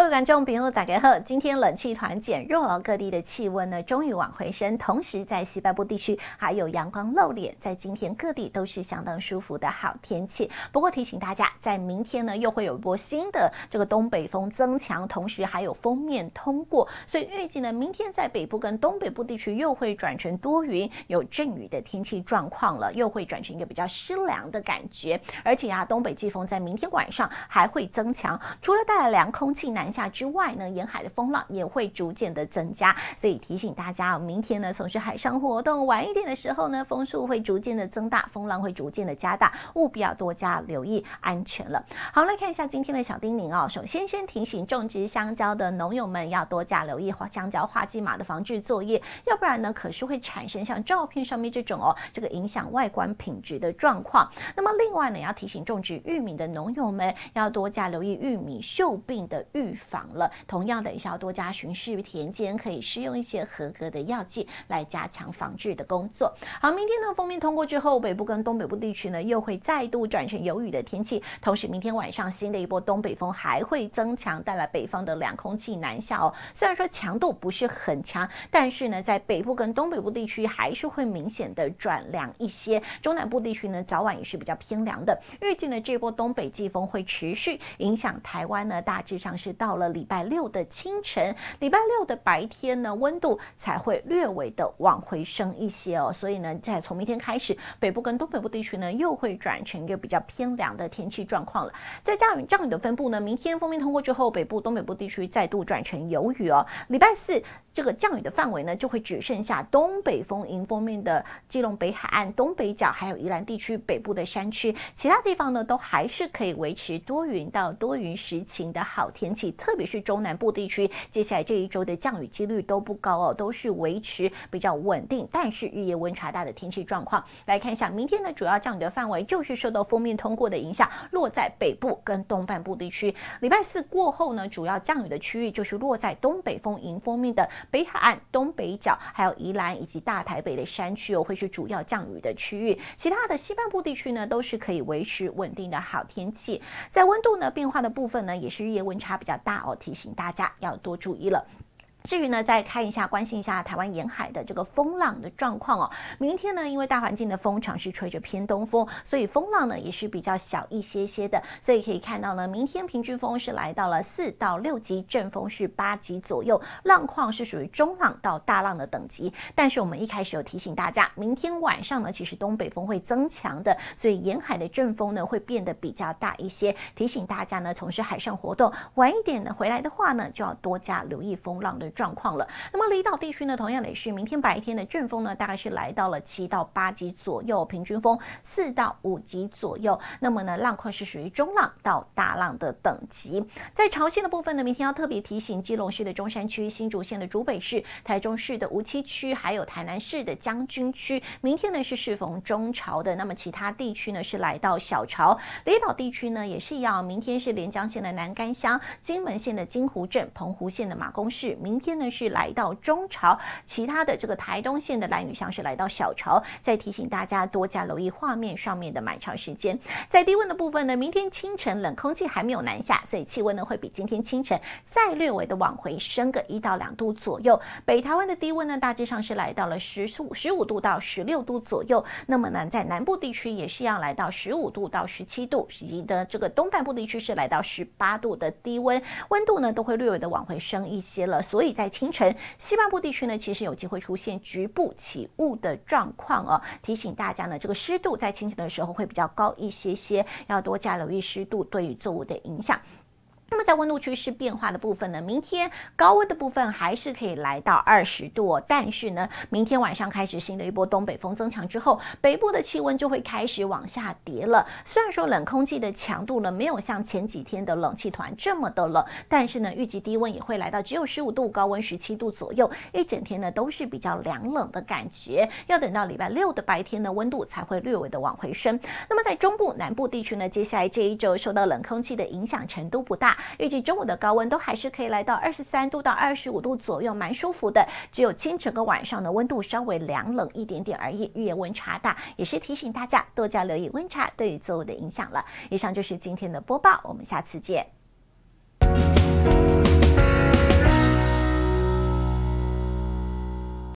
位观众朋友大家好，今天冷气团减弱了，各地的气温呢终于往回升，同时在西半部地区还有阳光露脸，在今天各地都是相当舒服的好天气。不过提醒大家，在明天呢又会有一波新的这个东北风增强，同时还有锋面通过，所以预计呢明天在北部跟东北部地区又会转成多云有阵雨的天气状况了，又会转成一个比较湿凉的感觉。而且东北季风在明天晚上还会增强，除了带来凉空气南下之外呢，沿海的风浪也会逐渐的增加，所以提醒大家，明天呢从事海上活动晚一点的时候呢，风速会逐渐的增大，风浪会逐渐的加大，务必要多加留意安全了。好，来看一下今天的小叮咛哦。首先提醒种植香蕉的农友们要多加留意香蕉化荠麻的防治作业，要不然呢可是会产生像照片上面这种这个影响外观品质的状况。那么另外呢，要提醒种植玉米的农友们要多加留意玉米锈病的预防了。同样的，也是要多加巡视田间，可以施用一些合格的药剂来加强防治的工作。好，明天呢锋面通过之后，北部跟东北部地区呢又会再度转成有雨的天气，同时明天晚上新的一波东北风还会增强，带来北方的凉空气南下哦。虽然说强度不是很强，但是呢在北部跟东北部地区还是会明显的转凉一些，中南部地区呢早晚也是比较偏凉的。预计呢这波东北季风会持续影响台湾呢，大致上是到了礼拜六的清晨，礼拜六的白天呢温度才会略微的往回升一些哦。所以呢在从明天开始，北部跟东北部地区呢又会转成一个比较偏凉的天气状况了。在降雨的分布呢，明天锋面通过之后，北部东北部地区再度转成有雨哦。礼拜四这个降雨的范围呢就会只剩下东北风迎风面的基隆北海岸、东北角还有宜兰地区北部的山区，其他地方呢都还是可以维持多云到多云时晴的好天气，特别是中南部地区，接下来这一周的降雨几率都不高哦，都是维持比较稳定，但是日夜温差大的天气状况。来看一下明天呢，主要降雨的范围就是受到锋面通过的影响，落在北部跟东半部地区。礼拜四过后呢，主要降雨的区域就是落在东北风迎风面的北海岸、东北角，还有宜兰以及大台北的山区哦，会是主要降雨的区域。其他的西半部地区呢，都是可以维持稳定的好天气。在温度呢变化的部分呢，也是日夜温差比较大哦，提醒大家要多注意了。至于呢，再看一下、关心一下台湾沿海的这个风浪的状况哦。明天呢，因为大环境的风场是吹着偏东风，所以风浪呢也是比较小一些些的。所以可以看到呢，明天平均风是来到了4到6级，阵风是8级左右，浪况是属于中浪到大浪的等级。但是我们一开始有提醒大家，明天晚上呢，其实东北风会增强的，所以沿海的阵风呢会变得比较大一些。提醒大家呢，从事海上活动晚一点呢回来的话呢，就要多加留意风浪的状况了。那么离岛地区呢，同样也是明天白天的阵风呢，大概是来到了7到8级左右，平均风4到5级左右。那么呢，浪况是属于中浪到大浪的等级。在潮汐的部分呢，明天要特别提醒基隆市的中山区、新竹县的竹北市、台中市的梧栖区，还有台南市的将军区，明天呢是适逢中潮的。那么其他地区呢是来到小潮。离岛地区呢也是一样，明天是连江县的南竿乡、金门县的金湖镇、澎湖县的马公市，明天呢是来到中潮，其他的这个台东县的兰屿乡是来到小潮。再提醒大家多加留意画面上面的满潮时间。在低温的部分呢，明天清晨冷空气还没有南下，所以气温呢会比今天清晨再略微的往回升个1到2度左右。北台湾的低温呢大致上是来到了15度到16度左右。那么呢，在南部地区也是要来到15度到17度，以及的这个东半部地区是来到18度的低温，温度呢都会略微的往回升一些了。所以在清晨西半部地区呢，其实有机会出现局部起雾的状况哦。提醒大家呢，这个湿度在清晨的时候会比较高一些些，要多加留意湿度对于作物的影响。那么在温度趋势变化的部分呢，明天高温的部分还是可以来到20度哦，但是呢，明天晚上开始新的一波东北风增强之后，北部的气温就会开始往下跌了。虽然说冷空气的强度呢没有像前几天的冷气团这么的冷，但是呢，预计低温也会来到只有15度，高温17度左右，一整天呢都是比较凉冷的感觉。要等到礼拜六的白天呢，温度才会略微的往回升。那么在中部、南部地区呢，接下来这一周受到冷空气的影响程度不大。预计中午的高温都还是可以来到23度到25度左右，蛮舒服的。只有清晨跟晚上的温度稍微凉冷一点点而已，日夜温差大，也是提醒大家多加留意温差对于作物的影响了。以上就是今天的播报，我们下次见。